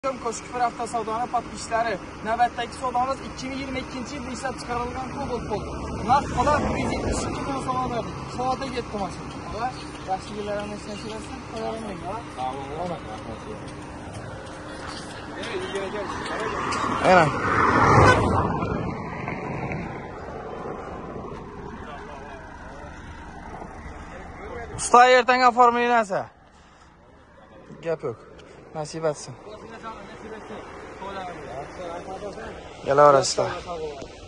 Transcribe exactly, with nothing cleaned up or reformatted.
Koşkufur avtosavdoni podpishlari. Navbatdagi savdomiz ikki ming yigirma ikkinchi yilda ishlab chiqarilgan Cobalt bo'ldi. Narx qolar bir yuz yetmish ikki ming so'm berdik. Soatda ketdi mashina. Va yaxshi yillarni eslasizlar, qo'yavermang, ha. Mana. Usta ertaga oformlansa. Gap yo'q. Nasib etsin. Gelaverasizlar.